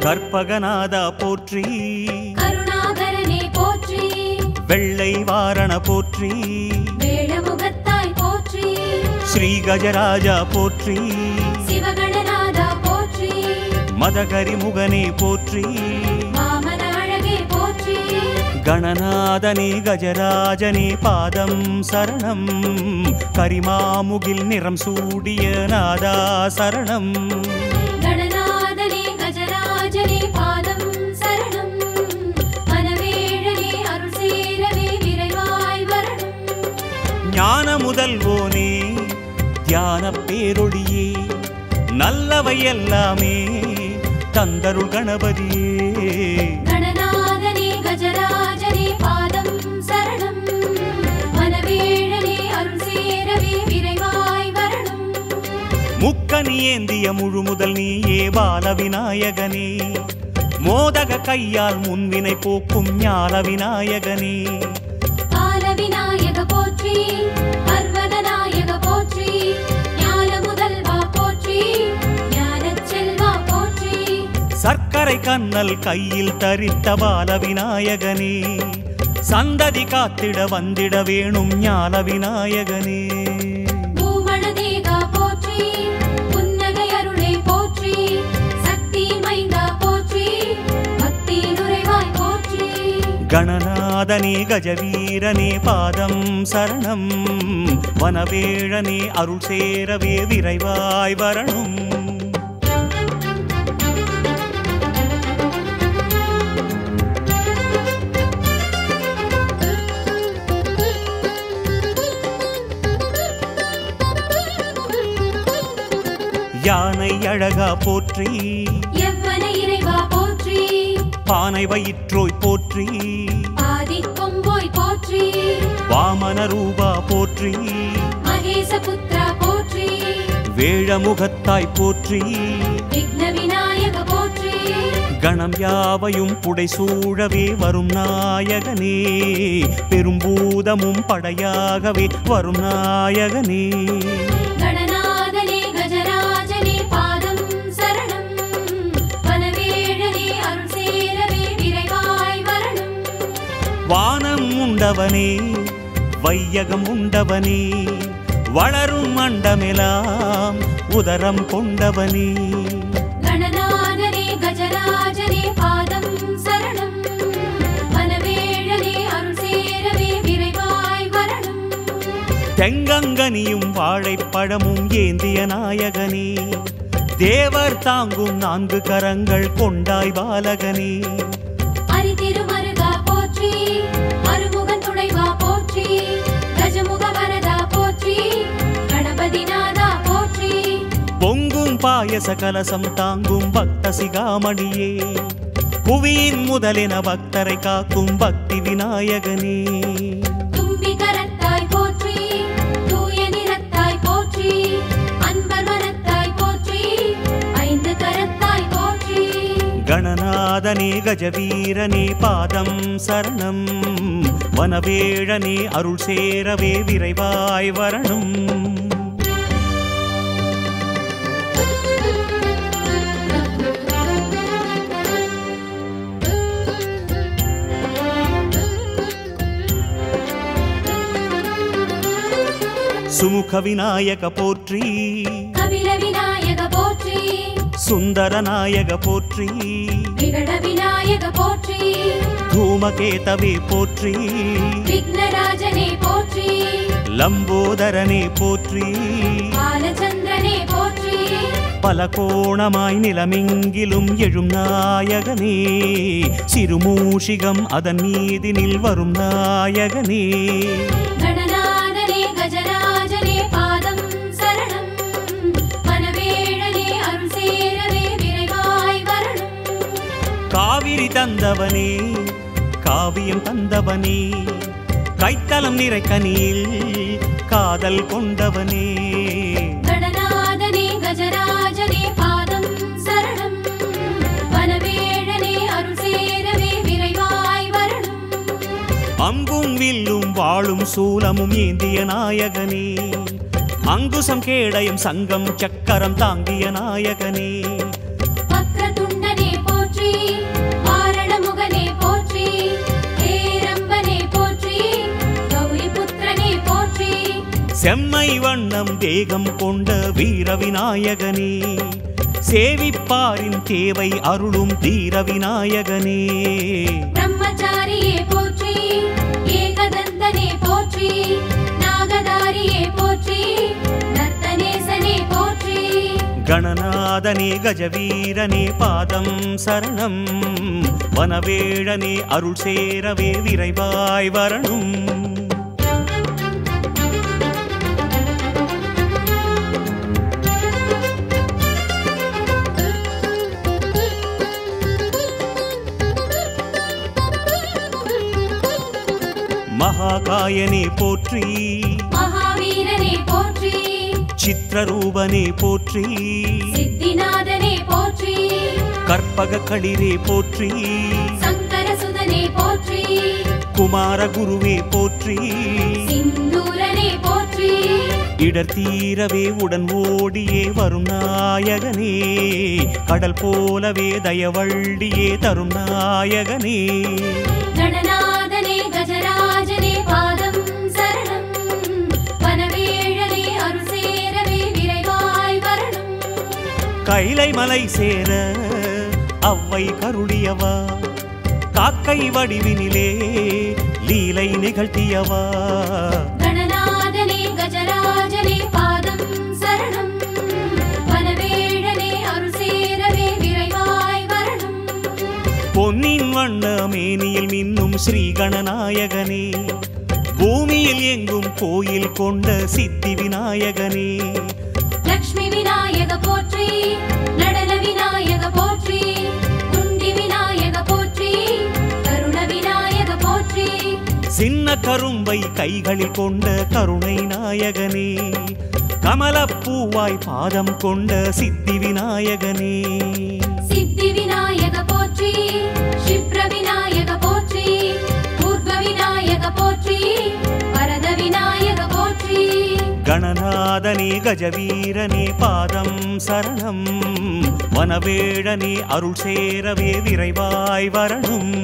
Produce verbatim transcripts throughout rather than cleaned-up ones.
கற்பகநாதா போற்றி கருணாகரனே போற்றி வெள்ளை வாரண போற்றி வேழமுகத்தாய் போற்றி ஸ்ரீ கஜராஜா போற்றி சிவகணநாதா போற்றி மதகரிமுகனே போற்றி வாமன அழகே போற்றி கணநாதனே கஜராஜனே பாதம் சரணம் கரிமாமுகில் நிறம் சூடிய நாதா சரணம் கணநாதனே கஜராஜனே பாதம் சரணம் மனவேழனே அருள் சேரவே விரைவாய் வரணும் ஞான முதல்வோனே தியான பேரொழியே நல்லவை எல்லாமே தந்தருள் கணபதியே கணநாதனே கஜராஜனே பாதம் சரணம் மனவேழனே அருள் சேரவே விரைவாய் வரணும் முக்கனி ஏந்திய முழு முதல் நீயே பால விநாயகனே மோதக கையால் முன்வினை போக்கும் ஞான விநாயகனே பால விநாயக போற்றி பர்வத நாயக போற்றி ஞான முதல்வா போற்றி ஞானச் செல்வா போற்றி சர்க்கரை கண்ணல் கையில் தரித்த பால விநாயகனே சந்ததி காத்திட வந்திட வேணும் ஞான விநாயகனே பூமணதேகா போற்றி புன்னகை அருளே போற்றி சக்தி மைந்தா போற்றி பக்தி நுரைவாய் போற்றி கணநாதனே கஜவீரனே பாதம் சரணம் வனவேழனே அருள் சேரவே விரைவாய் வரணும் யானை அழகா போற்றி எவ்வன இறைவா போற்றி பானை வயிற்றோய் போற்றி ஆதிக்கொம்போய் போற்றி வாமன ரூபா போற்றி மகேச புத்ரா போற்றி வேழமுகத்தாய் போற்றி விக்ன விநாயக போற்றி கணம் யாவையும் புடை சூழவே வரும் நாயகனே பெரும்பூதமும் படையாகவே வரும் நாயகனே கணநாதனே கஜராஜனே பாதம் சரணம் வனவேழனே அருள் சேரவே விரைவாய் வரணும் வானம் உண்டவனே வையகம் உண்டவனே வளரும் அண்டமெலாம் உதரம் கொண்டவனே கணநாதனே கஜராஜனே பாதம் சரணம் வனவேழனே அருள் சேரவே விரைவாய் வரணும் தெங்கங்கனியும் வாழைப்பழமும் ஏந்திய நாயகனே தேவர் தாங்கும் நான்கு கரங்கள் கொண்டாய் பாலகனே அரிதிருமருகா போற்றி அருமுகன் துணைவா போற்றி கஜமுக வரதா போற்றி கணபதிநாதா போற்றி பொங்கும் பாயச கலசம் தாங்கும் பக்த சிகாமணியே புவியின் முதலென பக்தரை காக்கும் பக்தி விநாயகனே தும்பி கரத்தாய் போற்றி தூய நிறத்தாய் போற்றி அன்பர் மனத்தாய் போற்றி ஐந்து கரத்தாய் போற்றி கணநாதனே கஜவீரனே பாதம் சரணம் வனவேழனே அருள் சேரவே விரைவாய் வரணும் சுமுக விநாயக போற்றி கபில விநாயக போற்றி சுந்தர நாயக போற்றி விகட விநாயக போற்றி தூமகேதவே போற்றி விக்னராஜனே போற்றி லம்போதரனே போற்றி பாலச்சந்திரனே போற்றி பல கோணமாய் நிலமெங்கிலும் எழும் நாயகனே சிறுமூஷிகம் அதன் மீதினில் வரும் நாயகனே கணநாதனே கஜராஜனே பாதம் சரணம் வனவேழனே அருள் சேரவே விரைவாய் வரணும் காவிரி தந்தவனே காவியம் தந்தவனே கைத்தலம் நிறைக்கனியில் காதல் கொண்டவனே கணநாதனே கஜராஜனே பாதம் சரணம் வனவேழனே அருள் சேரவே விரைவாய் வரணும் அம்பும் வில்லும் வாளும் சூலமும் ஏந்திய நாயகனே அங்குசம் கேடயம் சங்கம் சக்கரம் தாங்கிய நாயகனே வக்ரதுண்டனே போற்றி செம்மை வண்ணம் தேகம் கொண்ட வீர விநாயகனே சேவிப்பாரின் தேவை அருளும் தீர விநாயகனே பிரம்மச்சாரியே போற்றி ஏகதந்தனே போற்றி நாகதாரியே போற்றி நர்த்தனேசனே போற்றி கணநாதனே கஜவீரனே பாதம் சரணம் வனவேழனே அருள் சேரவே விரைவாய் வரணும் மகாகாயனே போற்றி மகாவீரனே போற்றி சித்ரரூபனே போற்றி சித்திநாதனே போற்றி கற்பக களிரே போற்றி சங்கரசுதனே போற்றி குமார குருவே போற்றி சிந்தூரனே போற்றி இடர் தீரவே உடன் ஓடியே வரும் நாயகனே கடல் போலவே தயவள்ளியே தரும் நாயகனே கணநாதனே கஜராஜனே பாதம் சரணம் வனவேழனே அருள் சேரவே விரைவாய் வரணும் கைலை மலை சேர அவ்வை கருளியவா காக்கை வடிவினிலே லீலை நிகழ்த்தியவா கணநாதனே கஜராஜனே பாதம் சரணம் வனவேழனே அருள் சேரவே விரைவாய் வரணும் பொன்னின் வண்ண மேனியில் மின்னும் ஸ்ரீ கணநாயகனே பூமியில் எங்கும் கோயில் கொண்ட சித்தி விநாயகனே லக்ஷ்மி விநாயக போற்றி நடன விநாயக போற்றி குண்டி விநாயக போற்றி கருண விநாயக போற்றி சின்ன கரும்பை கைகளில் கொண்ட கருணை நாயகனே கமலப்பூவாய் பாதம் கொண்ட சித்தி விநாயகனே சித்தி விநாயக போற்றி க்ஷிப்ர விநாயக போற்றி பூர்வ விநாயக போற்றி வரத விநாயக போற்றி கணநாதனே கஜவீரனே பாதம் சரணம் வனவேழனே அருள் சேரவே விரைவாய் வரணும்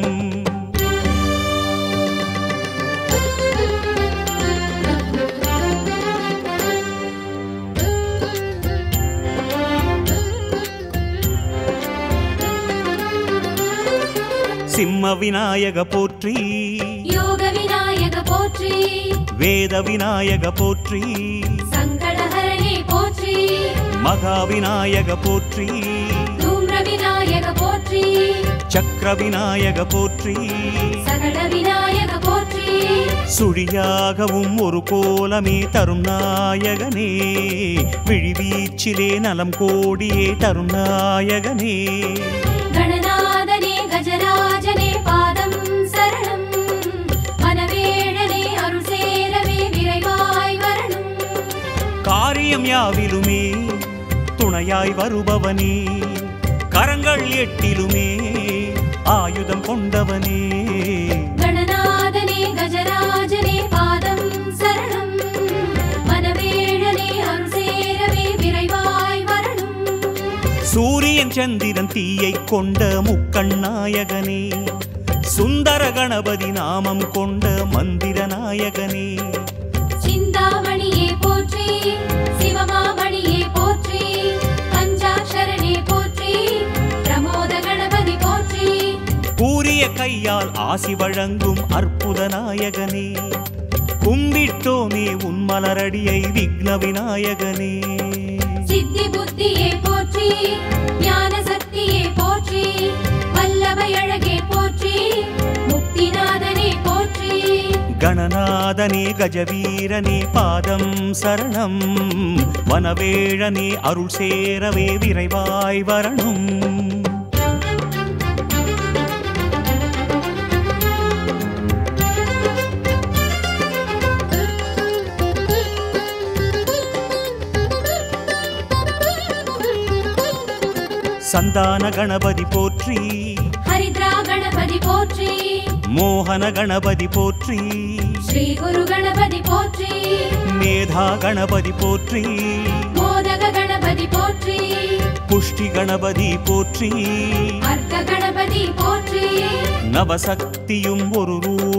சிம்ம விநாயக போற்றி யோக விநாயக போற்றி வேத விநாயக போற்றி சங்கடஹரணே போற்றி மகா விநாயக போற்றி தூம்ர விநாயக போற்றி சக்கர விநாயக போற்றி சகட விநாயக போற்றி சுழியாகவும் ஒரு கோலமே தரும் நாயகனே விழிவீச்சிலே நலம் கோடியே தரும் நாயகனே கணநாதனே கஜராஜனே பாதம் சரணம் வனவேழனே அருள் சேரவே விரைவாய் வரணும் காரியம் யாவிலுமே துணையாய் வருபவனே கரங்கள் எட்டிலுமே ஆயுதம் கொண்டவனே கணநாதனே கஜராஜனே பாதம் சரணம் வனவேழனே அருள் சேரவே விரைவாய் வரணும் சூரியன் சந்திரன் தீயை கொண்ட முக்கண்ணாயகனே சுந்தர கணபதி நாமம் கொண்ட மந்திர நாயகனே சிந்தாமணியே போற்றி சிவமாமணியே போற்றி பஞ்சாட்சரனே போற்றி பிரமோத கணபதி போற்றி கூறிய கையால் ஆசி வழங்கும் அற்புத நாயகனே கும்பிட்டோமே உன் மலரடியை விக்ன விநாயகனே சித்தி புத்தியே போற்றி ஞான சக்தியே போற்றி வல்லபை அழகே போற்றி முக்திநாதனே போற்றி கணநாதனே கஜவீரனே பாதம் சரணம் வனவேழனே அருள் சேரவே விரைவாய் வரணும் சந்தான கணபதி போற்றி ஹரித்ரா கணபதி போற்றி மோகன கணபதி போற்றி ஸ்ரீ குரு கணபதி போற்றி மேதா கணபதி போற்றி மோதக கணபதி போற்றி புஷ்டி கணபதி போற்றி அர்த்த கணபதி போற்றி நவசக்தியும் ஒரு ரூப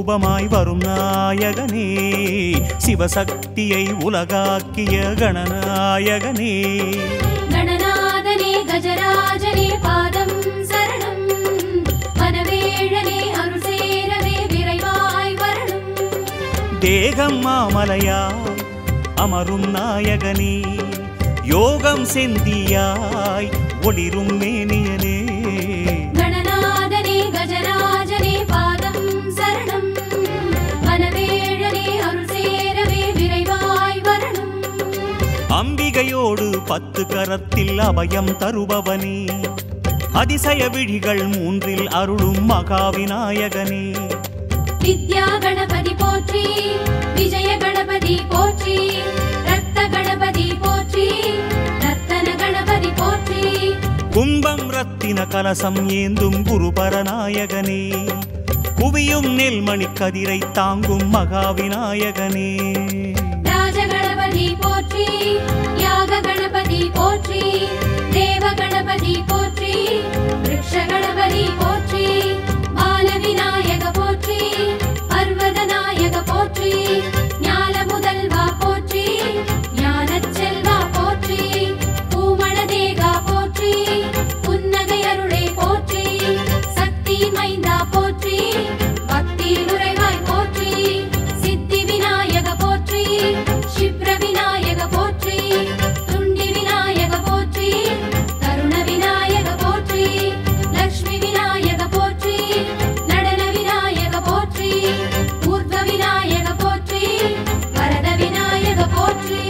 ரூபமாய் வரும் நாயகனே, சிவசக்தியை உலகாக்கிய கணநாயகனே. கணநாதனே கஜராஜனே பாதம் சரணம், வனவேழனே அருள் சேரவே விரைவாய் வரணும். தேகம் மாமலையாய் அமரும் நாயகனே, யோகம் செந்தியாய் ஒளிரும் மேனியனே. கணநாதனே கஜராஜனே பாதம் சரணம், வனவேழனே அருள் சேரவே விரைவாய் வரணும். அம்பிகையோடு பத்து கரத்தில் அபயம் தருபவனே, அதிசய விழிகள் மூன்றில் அருளும் மகாவிநாயகனே. வித்யா கணபதி போற்றி, விஜய கணபதி போற்றி, ரத்த கணபதி போற்றி, ரத்தன கணபதி போற்றி. கும்பம் ரத்தின கலசம் ஏந்தும் குருபரநாயகனே, குவியும் நெல்மணி கதிரை தாங்கும் மகாவிநாயகனே. ராஜ கணபதி போற்றி, யாக கணபதி போற்றி, தேவ கணபதி போற்றி, விருக்ஷ கணபதி போற்றி, பால விநாயக போற்றி, பர்வத நாயக போற்றி, ஞான முதல்வா போற்றி, ஞானச் செல்வா போற்றி, பூமண தேகா போற்றி, புன்னகை அருளே போற்றி, சக்தி மைந்தா போற்றி, பக்தி நுரைவாய் போற்றி, சித்தி விநாயக போற்றி, க்ஷிப்ர விநாயக போற்றி, துண்டி விநாயக போற்றி, தருண விநாயக போற்றி, லக்ஷ்மி விநாயக போற்றி, நடன விநாயக போற்றி, ஊர்த்வ விநாயக போற்றி, வரத விநாயக போற்றி.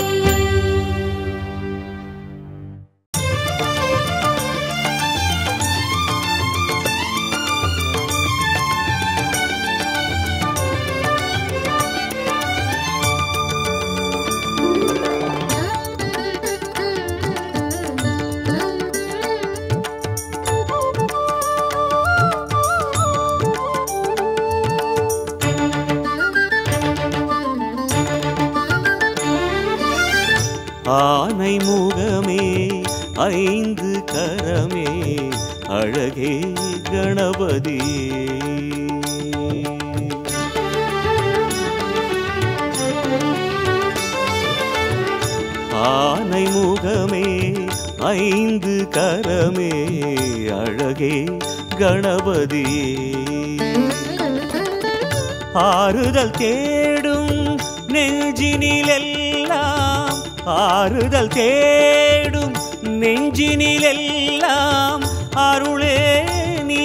ஆனை முகமே ஐந்து கரமே அழகே கணபதியே. ஆனை முகமே ஐந்து கரமே அழகே கணபதியே. ஆறுதல் தேடும் நெஞ்சினிலெல்லாம், ஆறுதல் தேடும் நெஞ்சினிலெல்லாம் அருளே நீ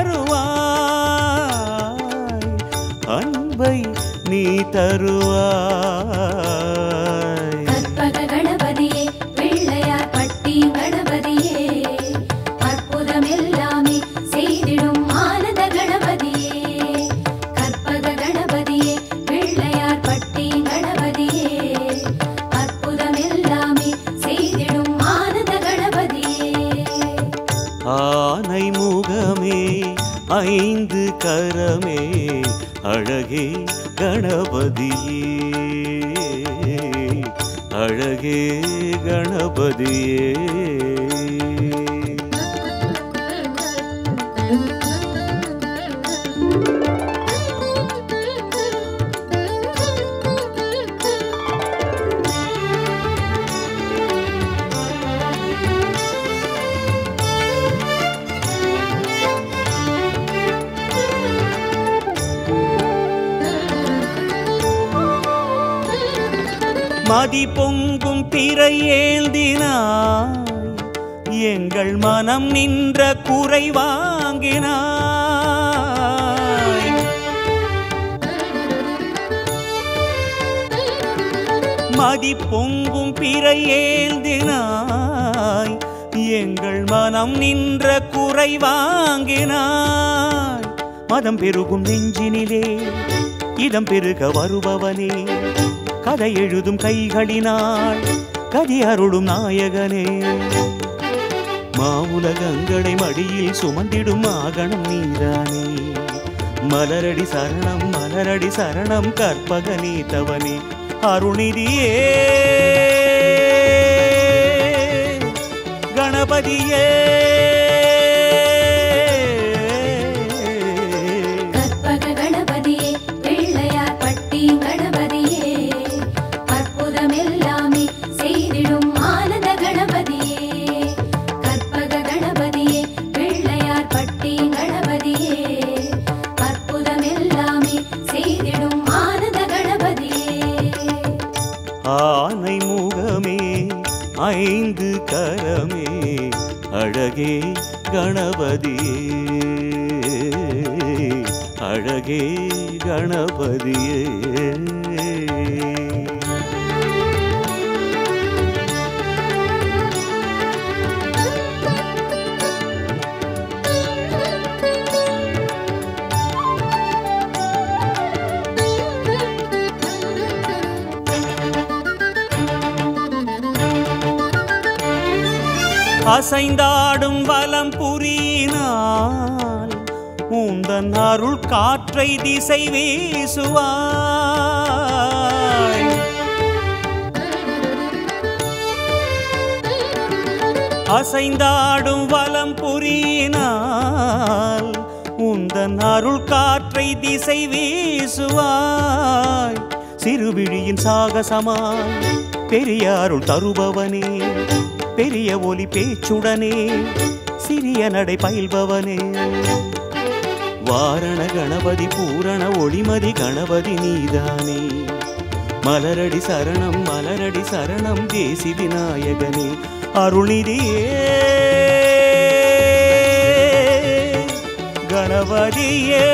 வருவாய், அன்பை நீ தருவாய். கற்பக கணபதியே பிள்ளையார் பட்டி கணபதியே, அற்புதம் எல்லாமே செய்திடும் ஆனந்த கணபதியே. கற்பக கணபதியே பிள்ளையார் பட்டி கணபதியே, அற்புதம் எல்லாமே செய்திடும் ஆனந்த கணபதியே. ஆனை முகமே ஐந்து கரமே அழகே கணபதியே, அழகே கணபதியே. மதி பொங்கும் பிறை ஏந்தினாய், எங்கள் மனம் நின்ற குறை வாங்கினாய். மதி பொங்கும் பிறை ஏந்தினாய், எங்கள் மனம் நின்ற குறை வாங்கினாய். மதம் பெருகும் நெஞ்சினிலே இதம் பெருக வருபவனே, கதை எழுதும் கைகளினால் கதி அருளும் நாயகனே. மாவுலகங்களை மடியில் சுமந்திடும் ஆகணம் நீதானே. மலரடி சரணம் மலரடி சரணம் கற்பகனே தவனே அருணிதியே. கணபதியே கற்பக கணபதியே கரமே அழகே கணபதியே அழகே கணபதியே அசைந்தாடும் வலம் புரியினால் உந்தன் அருள் காற்றை திசை வீசுவாய். அசைந்தாடும் வலம் புரியினால் உந்தன் அருள் காற்றை திசை வீசுவாய். சிறுவிழியின் சாகசமாய் பெரிய அருள் தருபவனே, பெரிய ஒலி பேச்சுடனே சிறிய நடை பயில்பவனே. வாரண கணபதி பூரண ஒளிமதி கணபதி நீதானே. மலரடி சரணம் மலரடி சரணம் தேசி விநாயகனே அருள்நிதியே கணபதியே.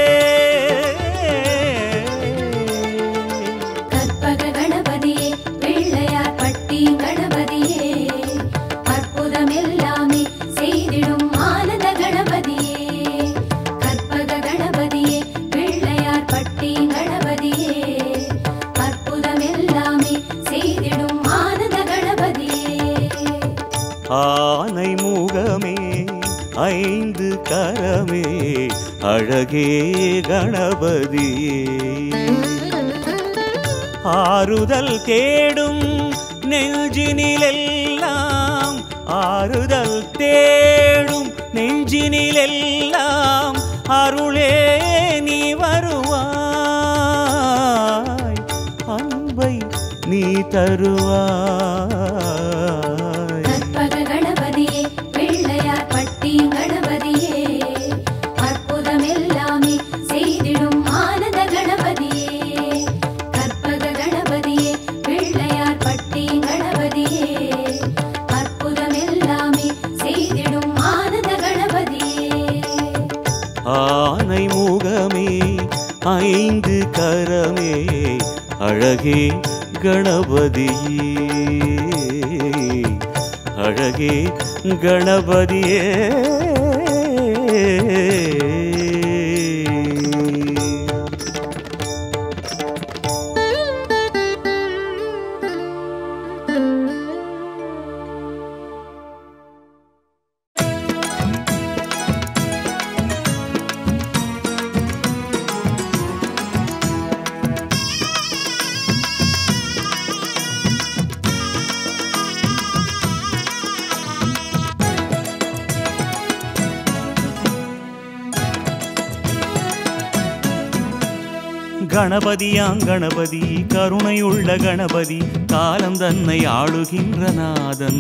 கற்பக கணபதியே பிள்ளையார் பட்டி கணபதியே அற்புதம் எல்லாமே செய்திடும் ஆனந்த கணபதியே. கற்பக கணபதியே பிள்ளையார் பட்டி கணபதியே அற்புதம் எல்லாமே செய்திடும் ஆனந்த கணபதியே. ஆனை முகமே ஐந்து கரமே அழகே கணபதியே. ஆறுதல் தேடும் நெஞ்சினிலெல்லாம் ஆறுதல் தேடும் நெஞ்சினிலெல்லாம் அருளே நீ வருவாய், அன்பை நீ தருவாய். கற்பக கணபதியே பிள்ளையார் பட்டி கணபதியே அற்புதம் எல்லாமே செய்திடும் ஆனந்த கணபதியே. கற்பக கணபதியே பிள்ளையார் பட்டி கணபதியே அற்புதம் எல்லாமே செய்திடும் ஆனந்த கணபதியே. ஆனை முகமே ஐந்து கரமே அழகே கணபதியே அழகே கணபதியே. கணபதியாம் கணபதி கருணையுள்ள கணபதி காலம் தன்னை ஆளுகின்ற நாதன்.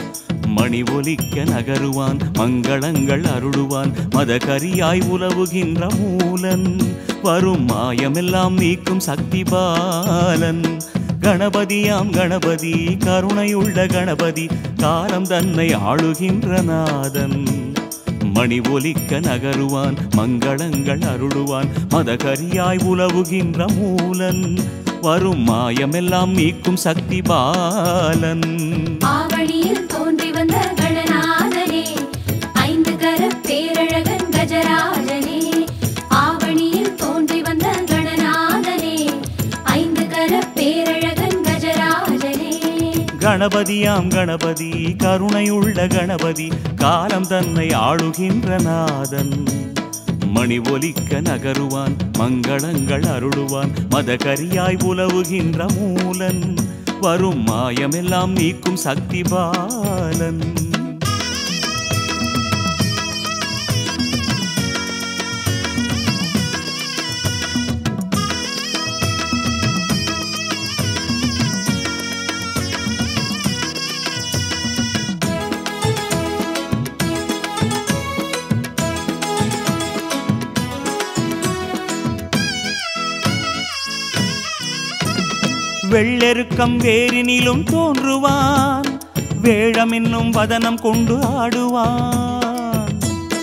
மணி ஒலிக்க நகருவான் மங்களங்கள் அருளுவான் மதகரியாய் உலவுகின்ற மூலன். வரும் மாயமெல்லாம் நீக்கும் சக்தி பாலன். கணபதியாம் கணபதி கருணையுள்ள கணபதி காலம் தன்னை ஆளுகின்ற நாதன். மணி ஒலிக்க நகருவான் மங்களங்கள் அருளுவான் மதகரியாய் உலவுகின்ற மூலன். வரும் மாயமெல்லாம் நீக்கும் சக்தி பாலன். ஆவணியில் தோன்றி வந்த கணநாதனே ஐந்து கர பேரழகன் கஜராஜனே. ஆவணியில் தோன்றி வந்த கணநாதனே ஐந்து கர பேரழகன் கஜராஜனே. கணபதியாம் கணபதி கருணையுள்ள கணபதி காலம் தன்னை ஆளுகின்ற நாதன். மணி ஒலிக்க நகருவான் மங்களங்கள் அருளுவான் மதகரியாய் உலவுகின்ற மூலன். வரும் மாயமெல்லாம் நீக்கும் சக்தி பாலன். வெள்ளெருக்கம் வேரினிலும் தோன்றுவான் வேழம் என்னும் வதனம் கொண்டு ஆடுவான்.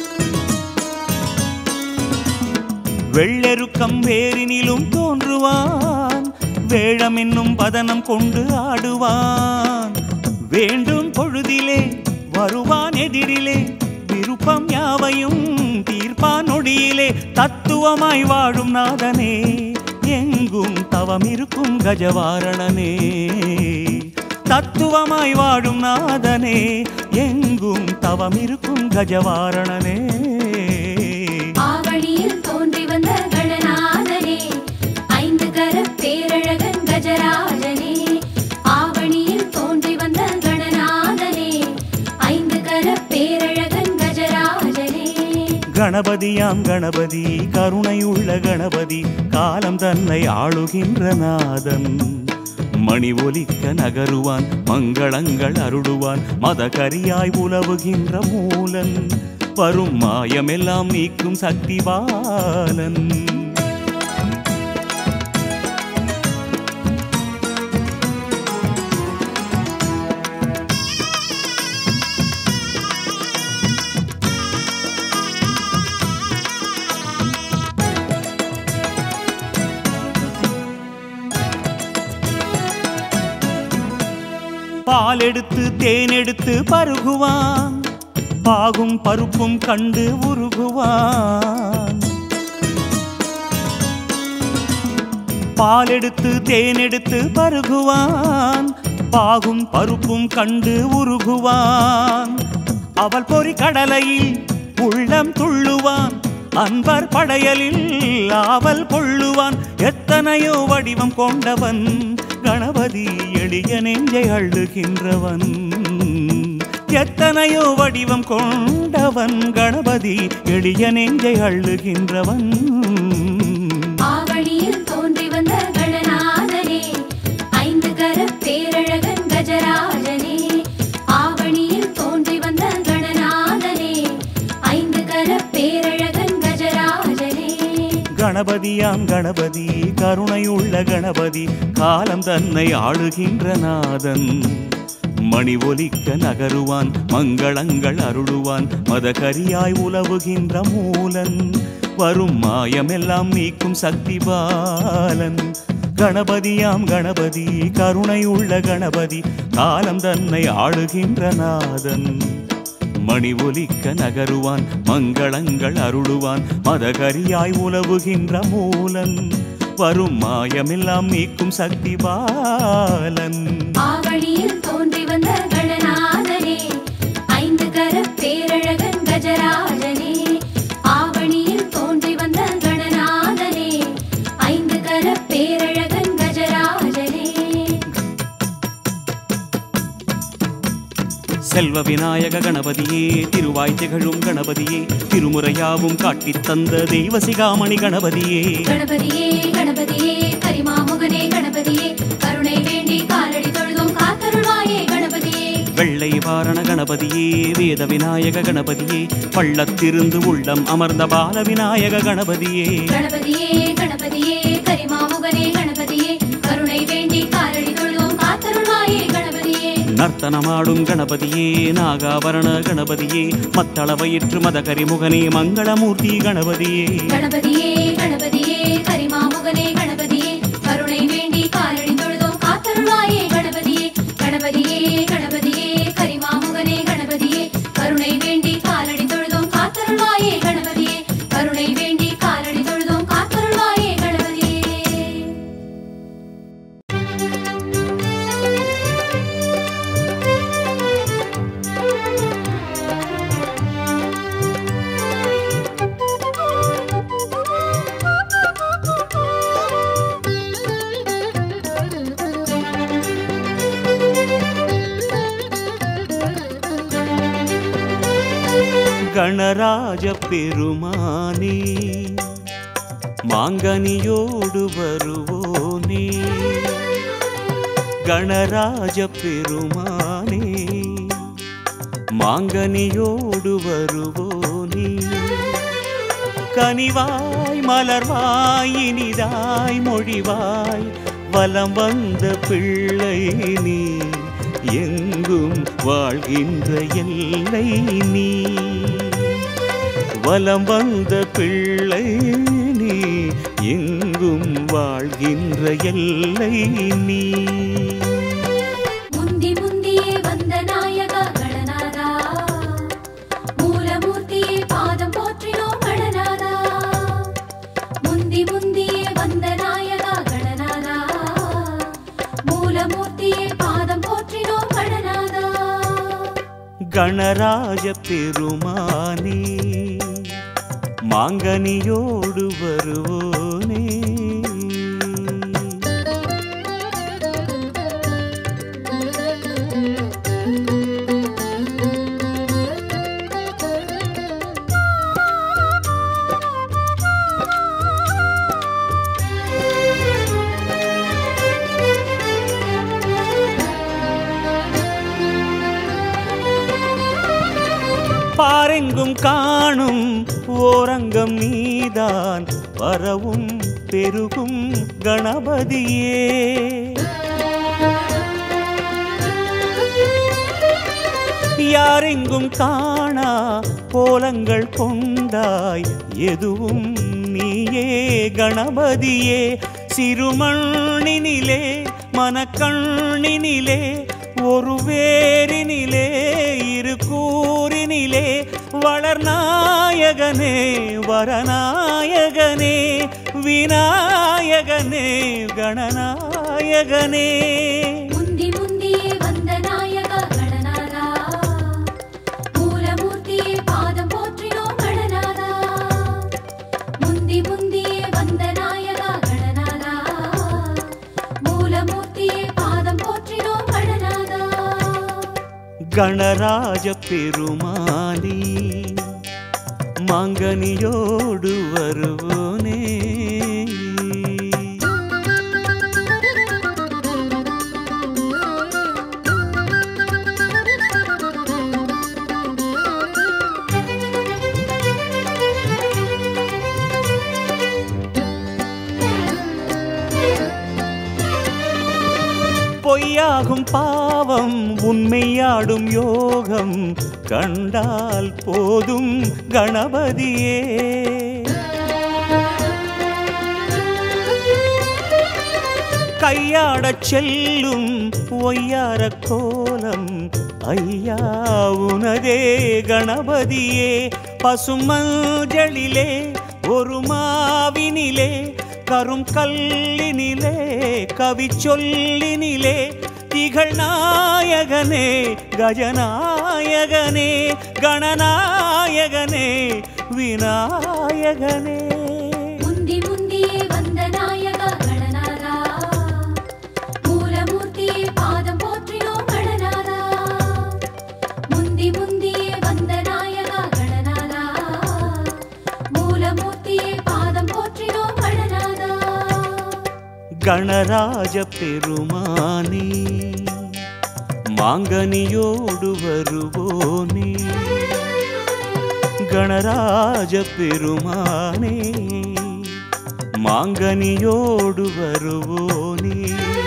வெள்ளெருக்கம் வேரினிலும் தோன்றுவான். வேழம் என்னும் வதனம் கொண்டு ஆடுவான். வேண்டும் பொழுதிலே வருவான் எதிரிலே, விருப்பம் யாவையும் தீர்ப்பான் நொடியிலே. தத்துவமாய் வாழும் நாதனே, எங்கும் தவம் இருக்கும் கஜவாரணனே. தத்துவமாய் வாழும் நாதனே, எங்கும் தவம் இருக்கும் கஜவாரணனே. ஆவணியில் தோன்றி வந்த கணநாதனே, ஐந்து கர பேரழகன் கஜராஜனே. ஆவணியில் தோன்றி வந்த கணநாதனே, ஐந்து கர பேரழகன் கஜராஜனே. கணபதியாம் கணபதி, கருணையுள்ள கணபதி, காலம் தன்னை ஆளுகின்ற நாதன். மணி ஒலிக்க நகருவான், மங்களங்கள் அருளுவான், மதகரியாய் உலவுகின்ற மூலன். வரும் மாயமெல்லாம் நீக்கும் சக்திபாலன். பால் எடுத்து தேன் எடுத்து பருகுவான், பாகும் பருப்பும் கண்டு உருகுவான். பால் எடுத்து தேன் எடுத்து பருகுவான், பாகும் பருப்பும் கண்டு உருகுவான். அவள் பொறி கடலையில் உள்ளம் துள்ளுவான், அன்பர் படையலில் ஆவல் கொள்ளுவான். எத்தனையோ வடிவம் கொண்டவன் கணபதி, எளிய நெஞ்சை அள்ளுகின்றவன். எத்தனையோ வடிவம் கொண்டவன் கணபதி, எளிய நெஞ்சை அள்ளுகின்றவன். ஆவணியில் தோன்றி வந்த கணநாதனே, ஐந்து கர பேரழகன் கஜராஜனே. ஆவணியில் தோன்றி வந்த கணநாதனே, ஐந்து கர பேரழகன் கஜராஜனே. கணபதியாம் கணபதி, கருணையுள்ள கணபதி, காலம் தன்னை ஆளுகின்ற நாதன். மணி ஒலிக்க நகருவான், மங்களங்கள் அருளுவான், மதகரியாய் உலவுகின்ற மூலன். வரும் மாயமெல்லாம் நீக்கும் சக்திபாலன். கணபதியாம் கணபதி, கருணையுள்ள கணபதி, காலம் தன்னை ஆளுகின்ற நாதன். மணி ஒலிக்க நகருவான், மங்களங்கள் அருளுவான், மதகரியாய் உலவுகின்ற மூலன். வரும் மாயமெல்லாம் நீக்கும் சக்திபாலன். ஆவணியில் தோன்றி வந்த கணநாதனே, ஐந்து கர பேரழகன் கஜராஜனே. ஆவணியில் தோன்றி வந்த கணநாதனே, ஐந்து கர பேரழகன் கஜராஜனே. செல்வ விநாயக கணபதியே, திருவாய் திகழும் கணபதியே, திருமுறையாவும் காட்டித் தந்த தெய்வசிகாமணி கணபதியே. கணபதியே கணபதியே, கரிமாமுகனே கணபதியே, கருணை வேண்டி காலடி தொழுதும் காத்தருள்வாயே கணபதியே. வெள்ளை வாரண கணபதியே, வேத விநாயக கணபதியே, பள்ளத்திருந்து உள்ளம் அமர்ந்த பால விநாயக கணபதியே. கணபதியே கணபதியே, கரிமாமுகனே கணபதியே, கருணை வேண்டி காலடி தொழுதும் காத்தருள்வாயே கணபதியே. நர்த்தனமாடும் கணபதியே, நாகாபரண கணபதியே, மத்தள வயிற்று மதகரி முகனே, மங்களமூர்த்தி கணபதியே. கணபதியே கணபதியே, கரிமாமுகனே கணபதியே, கருணை வேண்டி காலடி தொழுதும் காத்தருள்வாயே கணபதியே. கணபதியே கணபதியே, கரிமாமுகனே கணபதியே, கருணை வேண்டி காலடி தொழுதும் காத்தருள்வாயே கணபதியே. கருணை வேண்டி காலடி தொழுதும் காத்தருள்வாயே கணபதியே. கணராஜ பெருமானே, மாங்கனியோடு வருவோனே. கணராஜ பெருமானே, மாங்கனியோடு வருவோனே. கனிவாய் மலர்வாய் இனிதாய் மொழிவாய், வலம் வந்த பிள்ளை நீ எங்கு எங்கும் வாழ்கின்ற எல்லை நீ வலம் வந்த பிள்ளை நீ எங்கும் வாழ்கின்ற எல்லை நீ முந்தி முந்தியே வந்த நாயகா கணநாதா மூலமூர்த்தியே பாதம் போற்றினோம் கணநாதா முந்தி முந்தியே வந்த நாயகா கணநாதா மூலமூர்த்தியே பாதம் போற்றினோம் கணநாதா கணராஜ பெருமானே மாங்கனியோடு வருவோனே பாரெங்கும் காணும் ஓரங்கம் நீதான் வரவும் பெருகும் கணபதியே யாரெங்கும் காணா கோலங்கள் கொண்டாய் எதுவும் நீயே கணபதியே சிறுமண்ணினிலே மனக்கண்ணினிலே ஒரு வேரினிலே இரு கூறினிலே வளர்நாயகனே வரநாயகனே விநாயகனே கணநாயகனே முந்தி முந்தியே வந்த நாயகா கணநாதா மூலமூர்த்தியே பாதம் போற்றினோம் கணநாதா முந்தி முந்தியே வந்த நாயகா கணநாதா மூலமூர்த்தியே பாதம் போற்றினோம் கணநாதா கணராஜ பெருமானே மாங்கனியோடு வருவோனே பொய்யாகும் பாவம் உண்மையாடும் யோகம் கண்டால் போதும் கணபதியே கையாடச் செல்லும் ஒய்யார கோலம் ஐயா உனதே கணபதியே பசுமஞ்சளிலே ஒரு மாவினிலே கரும் கல்லினிலே கவி சொல்லினிலே திகழ் நாயகனே கஜநாயகனே கணநாயகனே விநாயகனே முந்தி முந்தியே வந்த நாயகா கணநாதா மூலமூர்த்தியே பாதம் போற்றினோம் கணநாதா முந்தி முந்தியே வந்த நாயகா கணநாதா மூலமூர்த்தியே பாதம் போற்றினோம் கணநாதா கணராஜ பெருமானே மாங்கனியோடு வருவோனே கணராஜ பெருமானே மாங்கனியோடு வருவோனே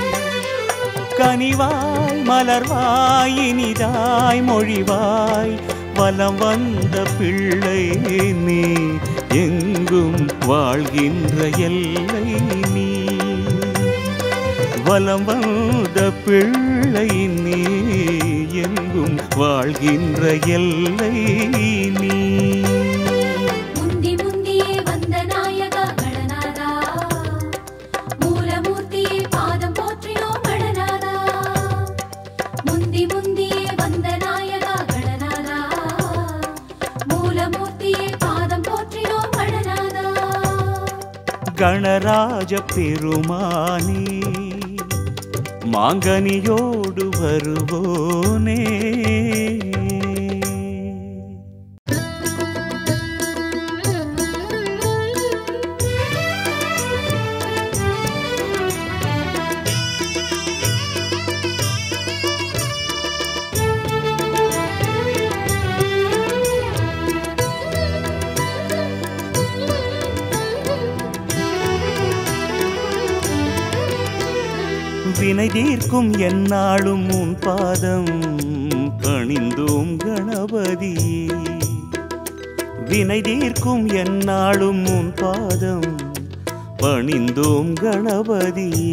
கனிவாய் மலர்வாய் இனிதாய் மொழிவாய் வலம் வந்த பிள்ளை நீ எங்கும் வாழ்கின்ற எல்லை நீ வலம் வந்த பிள்ளை நீ எங்கும் வாழ்கின்ற எல்லை நீ முந்தி முந்தியே வந்த நாயகா கணநாதா மூலமூர்த்தியே பாதம் போற்றினோம் கணநாதா முந்தி முந்தியே வந்த நாயகா கணநாதா மூலமூர்த்தியே பாதம் போற்றினோம் கணநாதா கணராஜ பெருமானே மாங்கனியோடு வருவோனே வினை தீர்க்கும் எந்நாளும் உன் பாதம் பணிந்தோம் கணபதியே. வினை தீர்க்கும் எந்நாளும் உன் பாதம் பணிந்தோம் கணபதியே.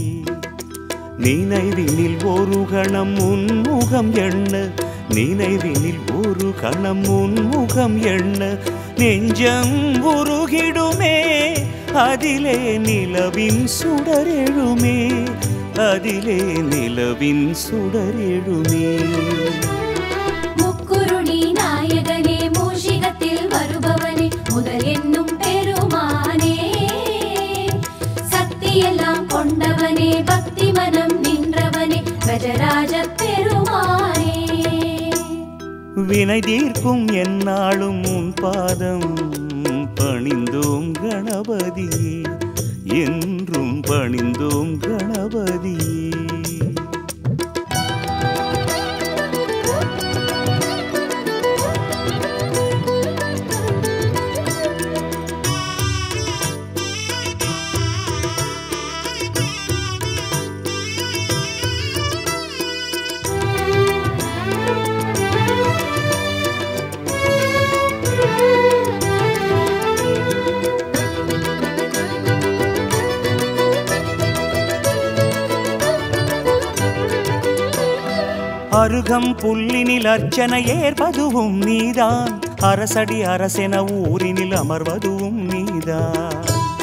நினைவினில் ஒரு கணம் உன்முகம் எண்ண, நினைவினில் ஒரு கணம் உன்முகம் எண்ண, நெஞ்சம் உருகிடுமே அதிலே நிலவின் சுடரெழுமே, அதிலே நிலவின் சுடரெழுமே. முக்குருணி நாயகனே மூஷிகத்தில் வருபவனே முதல் என்னும் பெருமானே, சக்தியெல்லாம் கொண்டவனே பக்தி மனம் நின்றவனே கஜராஜ பெருமானே. வினை தீர்க்கும் எந்நாளும் உன் பாதம் பணிந்தோம் கணபதியே, என்றும் பணிந்தோம் கணபதியே. அருகம் புல்லினில் அர்ச்சனை ஏற்பதுவும் நீதான், அரசடி அரசென ஊரினில் அமர்வதுவும் நீதான்.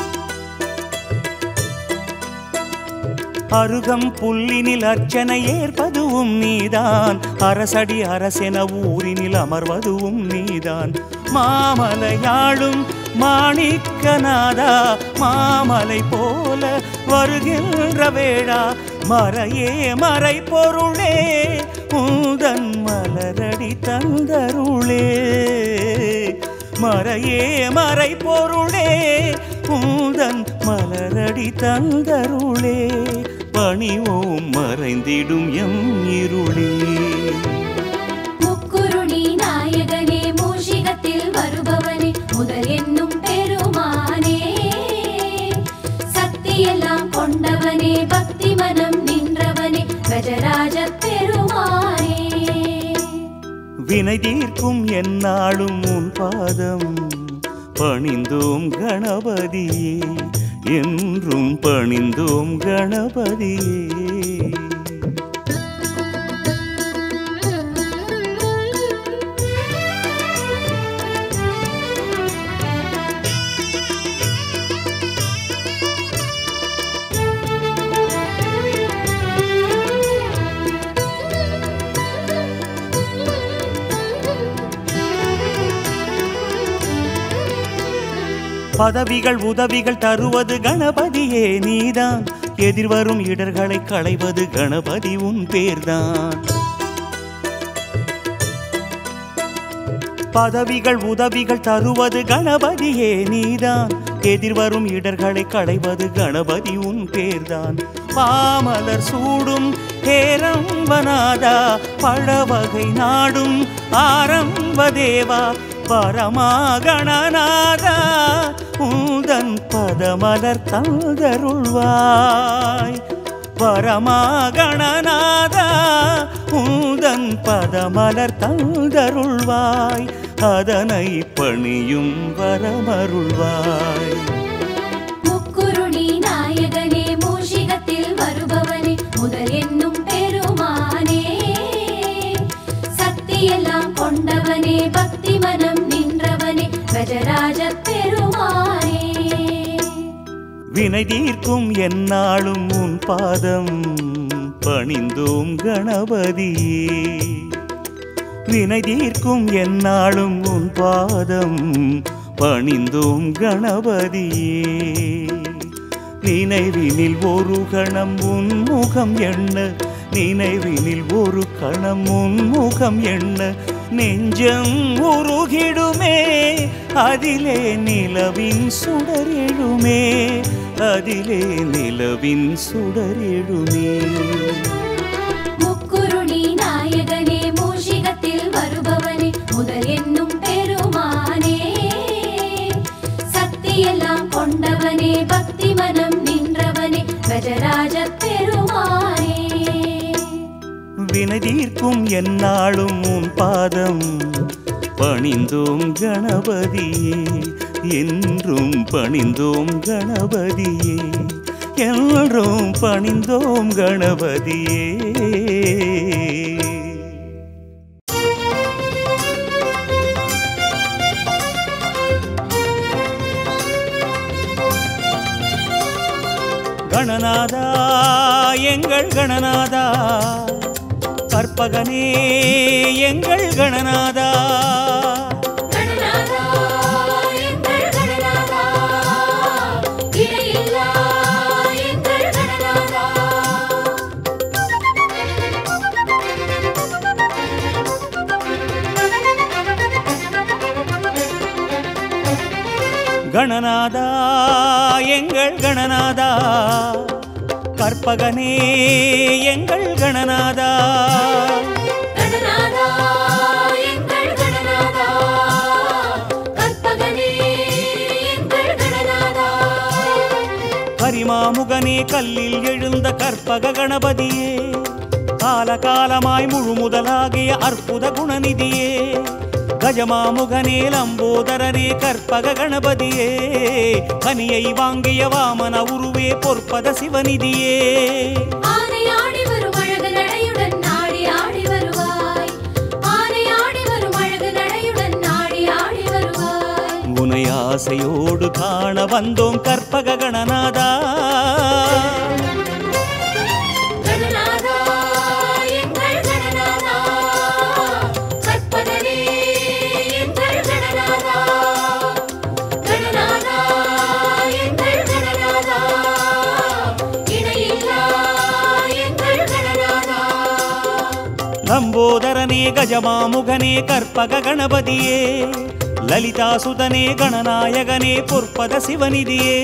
அருகம் புல்லினில் அர்ச்சனை ஏற்பதுவும் நீதான், அரசடி அரசென ஊரினில் அமர்வதுவும் நீதான். மாமலையாளும் மாணிக்கநாதா மாமலை போல வருகின்ற வேளா, மறையே மறை பொருளே உந்தன் மலரடி தந்தருளே, மறையே மறை பொருளே உந்தன் மலரடி தந்தருளே, பணிவோம் மறைந்திடும் எம் இருளே. முக்குருணி நாயகனே மூஷிகத்தில் வருபவனே முதல் என்னும் பெருமானே, சக்தியெல்லாம் கொண்டவனே பக்தி மனம் நின்றவனே கஜராஜ பெருமானே. வினை தீர்க்கும் எந்நாளும் உன் பாதம் பணிந்தோம் கணபதியே, என்றும் பணிந்தோம் கணபதியே. பதவிகள் உதவிகள் தருவது கணபதியே நீதான், எதிர்வரும் இடர்களை களைவது கணபதி உன் பேர்தான். பதவிகள் உதவிகள் தருவது கணபதியே நீதான், எதிர்வரும் இடர்களை களைவது கணபதி உன் பேர்தான். பாமலர் சூடும் ஹேரம்பநாதா பழவகை நாடும் ஆரம்பதேவா, பரமாகணநாதா உந்தன் பதமலர் தந்தருள்வாய், பரமாகணநாதா உந்தன் பதமலர் தந்தருள்வாய், அதனை பணியும் வரமருள்வாய். முக்குருணி நாயகனே மூஷிகத்தில் வருபவனே முதல் என்னும் பெருமானே, சக்தியெல்லாம் கொண்டவனே பக்தி மனம் நின்றவனே கஜராஜ பெருமானே. வினை தீர்க்கும் எந்நாளும் உன் பாதம் பணிந்தோம் கணபதியே, வினை தீர்க்கும் எந்நாளும் உன் பாதம் பணிந்தோம் கணபதியே. நினைவினில் ஒரு கணம் உன்முகம் எண்ண, நினைவினில் ஒரு கணம் உன்முகம் எண்ண, நெஞ்சம் உருகிடுமே அதிலே நிலவின் சுடரெழுமே, அதிலே நிலவின் சுடரெழுமே. முக்குருணி நாயகனே மூஷிகத்தில் வருபவனே முதல் என்னும் பெருமானே, சக்தியெல்லாம் கொண்டவனே பக்தி மனம் நின்றவனே கஜராஜ பெருமானே. எந்நாளும் உன் பாதம் பணிந்தோம் கணபதியே, என்றும் பணிந்தோம் கணபதியே, என்றும் பணிந்தோம் கணபதியே. கணநாதா எங்கள் கணநாதா, கற்பகனே எங்கள் கணநாதா, கணநாதா எங்கள் கணநாதா, இணையில்லா எங்கள் கணநாதா. கணநாதா எங்கள் கணநாதா, கற்பகனே எங்கள் கணநாதா, கணநாதா எங்கள் கணநாதா, கற்பகனே எங்கள் கணநாதா. கரிமாமுகனே கல்லில் எழுந்த கற்பக கணபதியே, காலகாலமாய் முழு முதலாகிய அற்புத குணநிதியே, கஜமாமுகனே லம்போதரனே கற்பக கணபதியே, கனியை வாங்கிய வாமன உருவே பொற்பத சிவநிதியே. ஆனை ஆடி வரும் அழகு நடையுடன் நாடி ஆடி வருவாய், ஆனை ஆடி வரும் அழகு நடையுடன் நாடி ஆடி வருவாய். உனை ஆசையோடு காண வந்தோம் கற்பக கணநாதா, கணநாதா எங்கள் கணநாதா, கற்பகனே எங்கள் கணநாதா, கணநாதா எங்கள் கணநாதா, இணையில்லா எங்கள் கணநாதா. லம்போதரனே கஜமாமுகனே கற்பக கணபதியே, லலிதாசுதனே கணநாயகனே பொற்பத சிவநிதியே.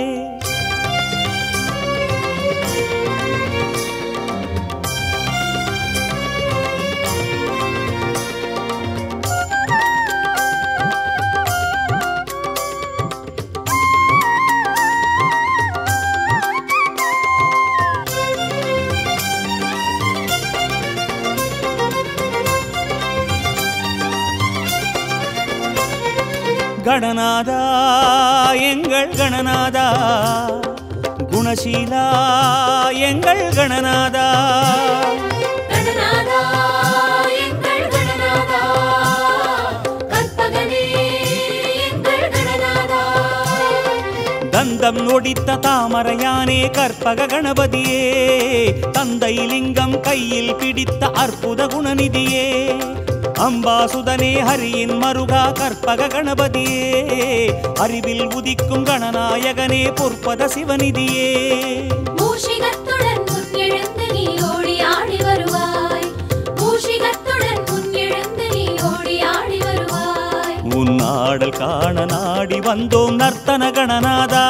கணநாதா எங்கள் கணநாதா, குணசீலா எங்கள் கணநாதா, கணநாதா எங்கள் கணநாதா, கற்பகனே எங்கள் கணநாதா. தந்தம் நொடித்த தாமரையானே கற்பக கணபதியே, தந்தை லிங்கம் கையில் பிடித்த அற்புத குணநிதியே, அம்பாசுதனே ஹரியின் மருகா கற்பக கணபதியே, அறிவில் உதிக்கும் கணநாயகனே பொற்பத சிவநிதியே. மூஷிகத்துடன் முன் எழுந்து நீ ஓடி ஆடி வருவாய், மூஷிகத்துடன் முன் எழுந்து நீ ஓடி ஆடி வருவாய். உன் ஆடல் காண நாடி வந்தோம் நர்த்தன கணநாதா,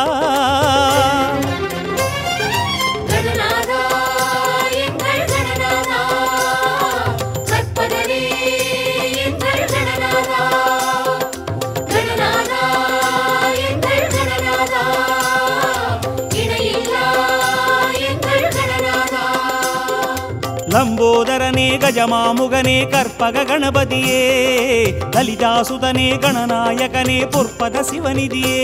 கணநாதா எங்கள் கணநாதா, கற்பகனே எங்கள் கணநாதா, கணநாதா எங்கள் கணநாதா, இணையில்லா எங்கள் கணநாதா. லம்போதரனே கஜமாமுகனே கற்பக கணபதியே, லலிதாசுதனே கணநாயகனே பொற்பத சிவநிதியே.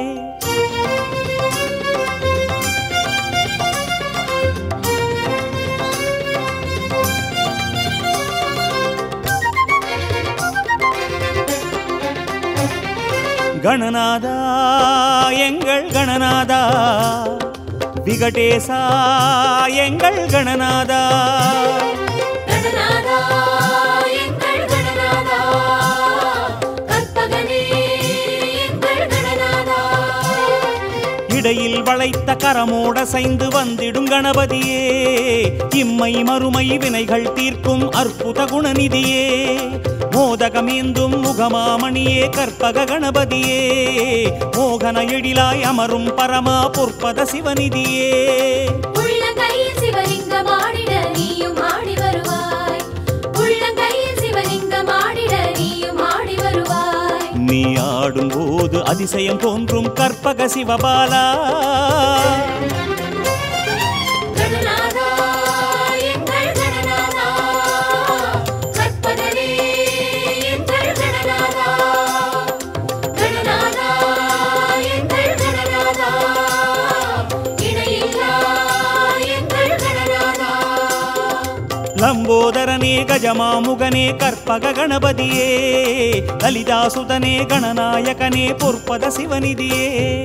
கணநாதா எங்கள் கணநாதா, விகடேசா எங்கள் கணநாதா, கணநாதா எங்கள் கணநாதா, கற்பகனே எங்கள் கணநாதா. இடையில் வளைத்த கரமோட சைந்து வந்திடும் கணபதியே, இம்மை மறுமை வினைகள் தீர்க்கும் அற்புத குணநிதியே, மோதகமேந்தும் முகமாமணியே கற்பக கணபதியே, மோகன எழிலாய் அமரும் பரமா பொற்பத சிவநிதியே. உள்ளங்கையில் சிவலிங்கம் ஆடிட நீயும் ஆடி வருவாய், உள்ளங்கையில் சிவலிங்கம் ஆடிட நீயும் ஆடி வருவாய். நீ ஆடும் போது அதிசயம் தோன்றும் கற்பக சிவபாலா, கணநாதா எங்கள் கணநாதா, ಗಜಮಾಮುಗನೇ ಕರ್ಪಗ ಗಣಪತಿಯೇ ಲಲಿತಾಸುತನೇ ಗಣನಾಯಕನೇ ಪುರ್ಪದ ಶಿವನಿಧಿಯೇ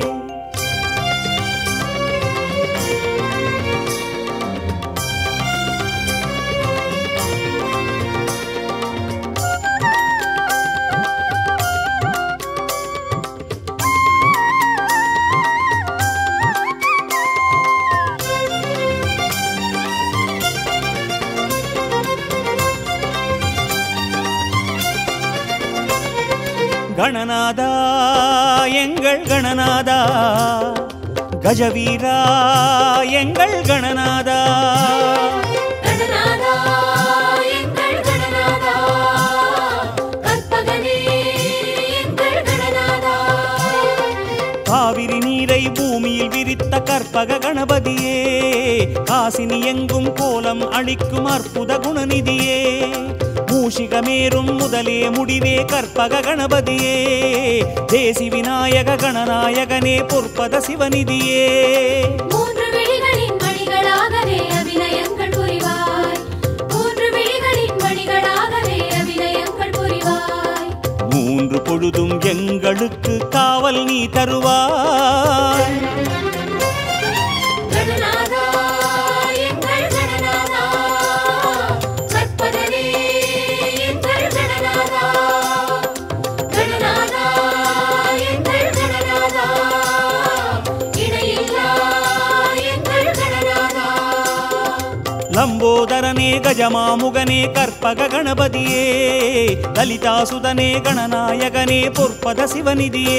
கணநாதா எங்கள் கணநாதா கஜவீரா எங்கள் கணநாதா கணநாதா எங்கள் கணநாதா கற்பகனே எங்கள் கணநாதா காவிரி நீரை பூமியில் விரித்த கற்பக கணபதியே காசினி எங்கும் கோலம் அளிக்கும் அற்புத குணநிதியே மூஷிகமேரும் முதலே முடிவே கற்பக கணபதியே தேசி விநாயக கணநாயகனே பொற்பத சிவநிதியே மூன்று விழிகளின் மணிகளாகவே அபிநயங்கள் புரிவாய் மூன்று விழிகளின் மணிகளாகவே அபிநயங்கள் புரிவாய் மூன்று பொழுதும் எங்களுக்கு காவல் நீ தருவாய் கணநாதா எங்கள் கணநாதா கற்பகனே எங்கள் கணநாதா கணநாதா எங்கள் கணநாதா இணையில்லா எங்கள் கணநாதா லம்போதரனே கஜமாமுகனே கற்பக கணபதியே லலிதாசுதனே கணநாயகனே பொற்பத சிவநிதியே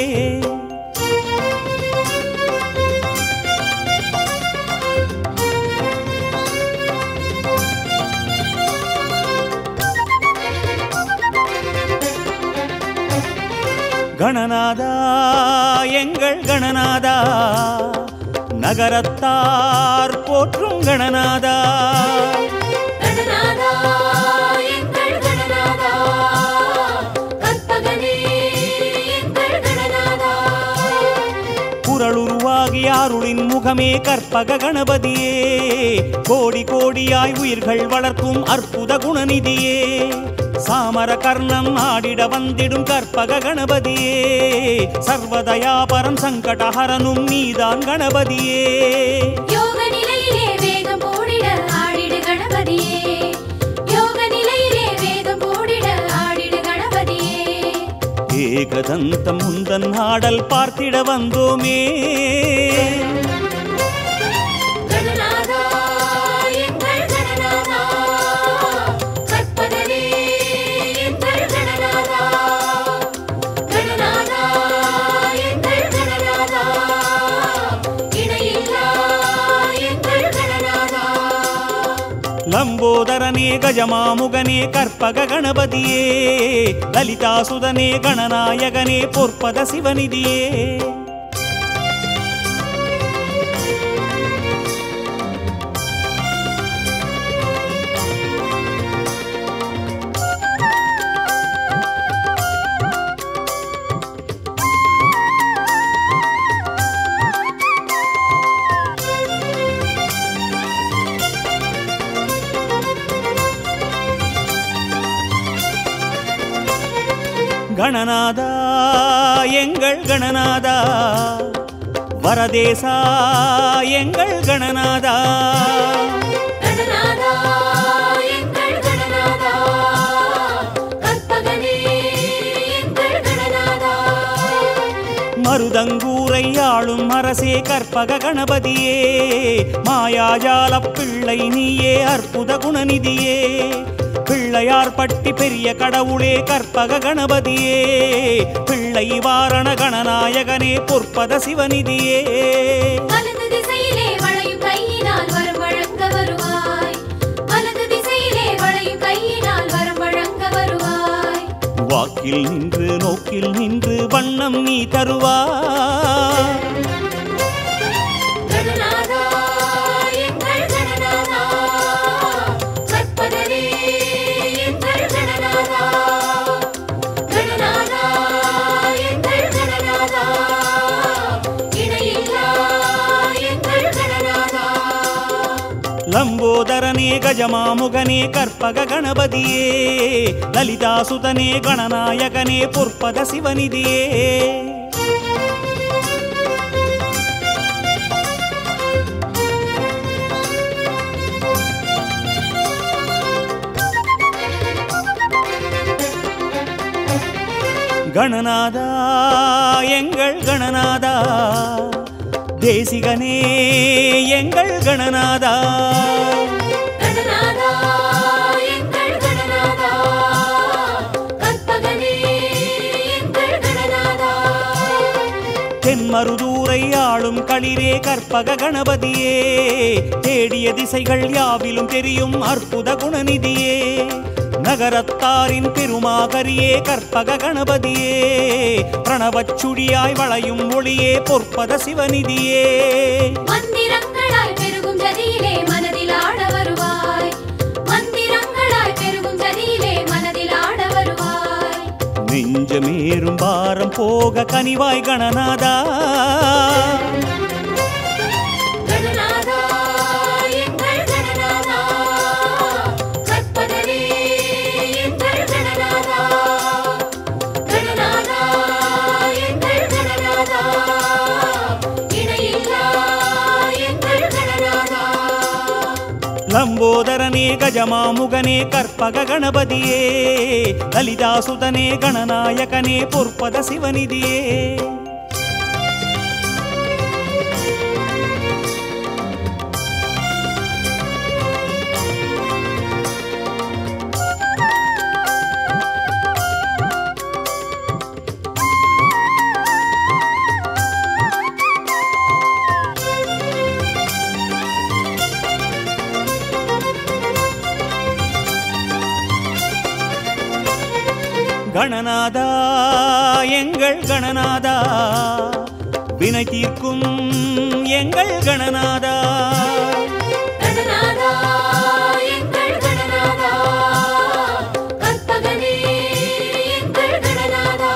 கணநாதா எங்கள் கணநாதா நகரத்தார் போற்றும் கணநாதா கணநாதா எங்கள் கணநாதா கற்பகனே எங்கள் கணநாதா குரலுருவாகி அருளின் முகமே கற்பக கணபதியே கோடி கோடியாய் உயிர்கள் வளர்க்கும் அற்புத குணநிதியே சாமர கர்ணம் ஆடிட வந்திடும் கற்பக கணபதியே சர்வதயாபரம் சங்கடஹரனும் நீதான் கணபதியே யோக நிலையிலே வேகம் போடிட ஆடிடு கணபதியே யோக நிலையிலே வேகம் போடிட ஆடிடு கணபதியே ஏகதந்தம் முந்தன் ஆடல் பார்த்திட வந்தோமே கணநாதா எங்கள் கணநாதா கற்பகனே எங்கள் கணநாதா கணநாதா எங்கள் கணநாதா இணையில்லா எங்கள் கணநாதா லம்போதரனே கஜமாமுகனே கற்பக கணபதியே லலிதாசுதனே கணநாயகனே பொற்பத சிவநிதியே கணநாதா எங்கள் கணநாதா வரதேசா எங்கள் கணநாதா கணநாதா எங்கள் கணநாதா கற்பகனே எங்கள் கணநாதா மருதங்கூரை ஆளும் அரசே கற்பக கணபதியே மாயாஜால பிள்ளை நீயே அற்புத குணநிதியே பிள்ளையார் பட்டி பெரிய கடவுளே கற்பக கணபதியே பிள்ளை வாரண கணநாயகனே பொற்பத சிவநிதியே வலது திசையிலே வளையும் கையினால் வரம் வழங்க வருவாய் வலது திசையிலே வளையும் கையினால் வரம் வழங்க வருவாய் வாக்கில் நின்று நோக்கில் நின்று வண்ணம் நீ தருவாய் கணநாதா எங்கள் கணநாதா கற்பகனே எங்கள் கணநாதா கணநாதா எங்கள் கணநாதா இணையில்லா எங்கள் கணநாதா லம்போதரனே கஜமாமுகனே கற்பக கணபதியே லலிதாசுதனே கணநாயகனே பொற்பத சிவநிதியே கணநாதா எங்கள் கணநாதா தேசிகனே எங்கள் கணநாதா கணநாதா எங்கள் கணநாதா கற்பகனே எங்கள் கணநாதா தென்மருதூரை ஆளும் களிரே கற்பக கணபதியே தேடிய திசைகள் யாவிலும் தெரியும் அற்புத குணநிதியே நகரத்தாரின் பெருமாகரியே கற்பக கணபதியே பிரணவச்சுடியாய் வளையும் ஒளியே பொற்பத சிவநிதியே மந்திரங்களாய் பெருகும் ஜதியிலே மனதில் ஆட வருவாய் மந்திரங்களாய் பெருகும் ஜதியிலே மனதில் ஆட வருவாய் நெஞ்சமேறும் பாரம் போக கனிவாய் கணநாதா கணநாதா எங்கள் கணநாதா கற்பகனே எங்கள் கணநாதா கணநாதா எங்கள் கணநாதா இணையில்லா எங்கள் கணநாதா லம்போதரனே கஜமாமுகனே கற்பக கணபதியே லலிதாசுதனே கணநாயகனே பொற்பத சிவநிதியே கணநாதா எங்கள் கணநாதா வினை தீர்க்கும் எங்கள் கணநாதா கணநாதா எங்கள் கணநாதா கற்பகனே எங்கள் கணநாதா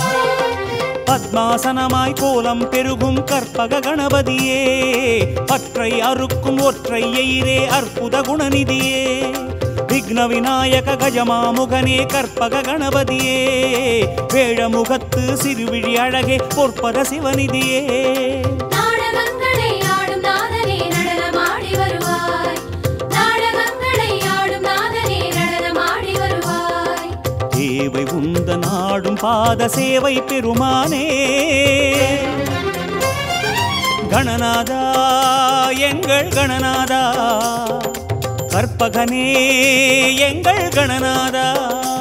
பத்மாசனமாய் கோலம் பெருகும் கற்பக கணபதியே பற்றை அறுக்கும் ஒற்றை எயிரே அற்புத குணநிதியே விக்ன விநாயக கஜமாமுகனே கற்பக கணபதியே வேழமுகத்து சிறுவிழி அழகே பொற்பத சிவநிதியே நாடகங்களை ஆடும் நாதனே நடனமாடி வருவாய் நாடகங்களை ஆடும் நாதனே நடனமாடி வருவாய் தேவை உந்த நாடும் பாத சேவை பெருமானே கணநாதா எங்கள் கணநாதா கற்பகனே எங்கள் கணநாதா